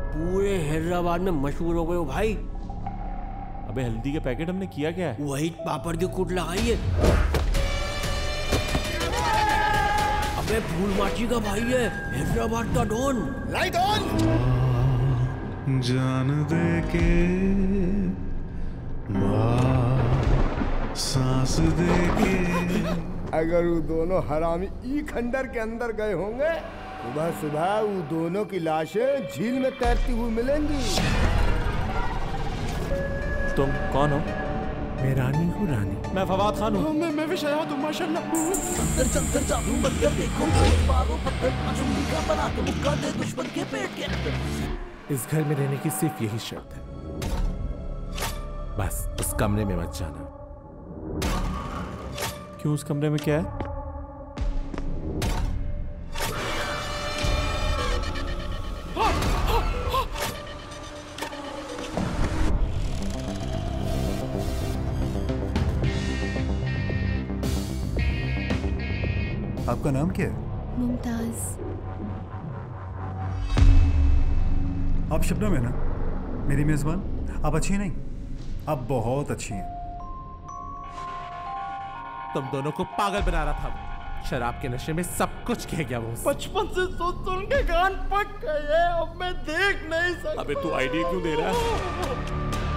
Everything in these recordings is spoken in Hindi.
पूरे हैदराबाद में मशहूर हो गए हो भाई। अबे हल्दी के पैकेट हमने किया क्या है? वही पापड़ की कूट लगाई है। अबे फूल माची का भाई है, हैदराबाद का डॉन। Light on. जान दे के सांस दे के। अगर वो दोनों हरामी ई खंडर के अंदर गए होंगे, सुबह सुबह वो दोनों की लाशें झील में तैरती हुई मिलेंगी। तुम कौन हो? मैं रानी हूँ, रानी। मैं फवाद खान हूँ। मैं भी शयाद हूँ माशाल्लाह। इस घर में रहने की सिर्फ यही शर्त है, बस उस कमरे में मत जाना। क्यों? उस कमरे में क्या है? आपका नाम क्या है? मुमताज। आप शबनम है ना, मेरी मेजबान? आप अच्छी नहीं, आप बहुत अच्छी हैं। तुम दोनों को पागल बना रहा था, शराब के नशे में सब कुछ कह गया वो। बचपन से सुन के कान पक गए, अब मैं देख नहीं सकता। अबे तू आइडिया क्यों दे रहा है?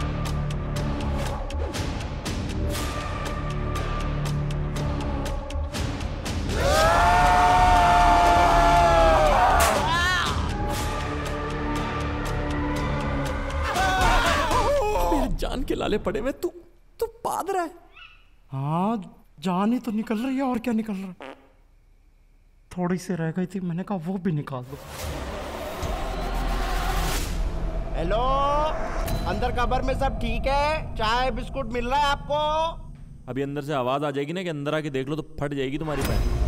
जान के लाले पड़े में तू पाद रहा है। हाँ, जान ही तो निकल रही है, और क्या निकल रहा है। थोड़ी सी रह गई थी, मैंने कहा वो भी निकाल दो। हेलो, अंदर कबर में सब ठीक है? चाय बिस्कुट मिल रहा है आपको? अभी अंदर से आवाज आ जाएगी ना कि अंदर आके देख लो तो फट जाएगी तुम्हारी पैंट।